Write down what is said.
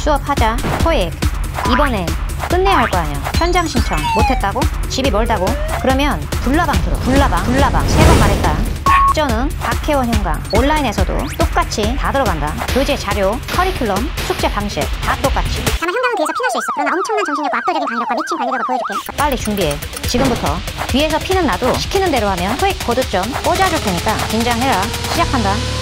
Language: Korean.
수업하자. 토익. 이번에 끝내야 할 거 아니야. 현장 신청 못했다고? 집이 멀다고? 그러면 불나방 들어. 불나방 3번 말했다. 학전은 박혜원 현강. 온라인에서도 똑같이 다 들어간다. 교재 자료, 커리큘럼, 숙제 방식 다 똑같이. 다만 현강은 뒤에서 피날 수 있어. 그러나 엄청난 정신력과 압도적인 강력과 미친 관리력을 보여줄게. 빨리 준비해. 지금부터. 뒤에서 피는 나도 시키는 대로 하면 토익 고득점 꽂아줄 테니까 긴장해라. 시작한다.